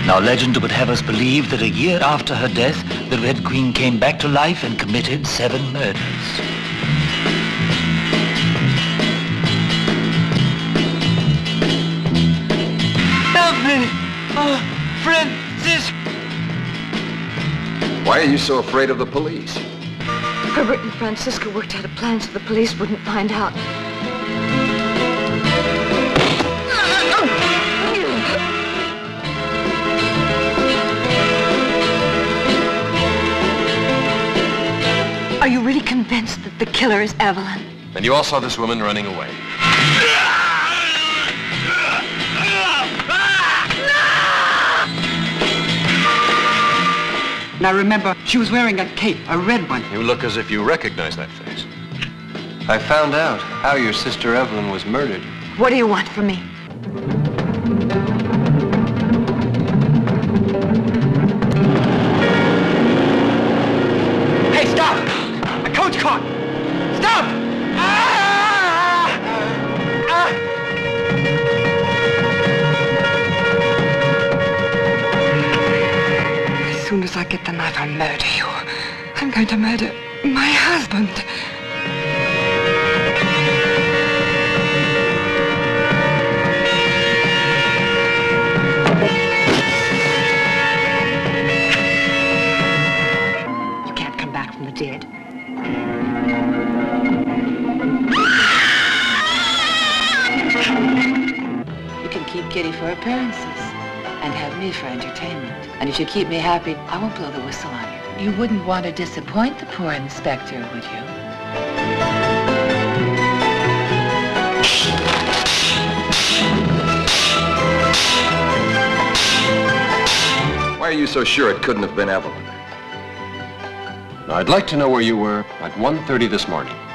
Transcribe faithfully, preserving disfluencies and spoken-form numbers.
Now, legend would have us believe that a year after her death, the Red Queen came back to life and committed seven murders. Help me! Oh, Francis! Why are you so afraid of the police? Herbert and Francisca worked out a plan so the police wouldn't find out. Are you really convinced that the killer is Evelyn? And you all saw this woman running away. Now remember, she was wearing a cape, a red one. You look as if you recognize that face. I found out how your sister Evelyn was murdered. What do you want from me? Hey, stop! A coach car! Stop! Ah! Ah! As soon as I get the knife, I'll murder you. I'm going to murder my husband. You can't come back from the dead. You can keep Kitty for appearances and have me for entertainment. And if you keep me happy, I won't blow the whistle on you. You wouldn't want to disappoint the poor inspector, would you? Why are you so sure it couldn't have been Evelyn? Now, I'd like to know where you were at one thirty this morning.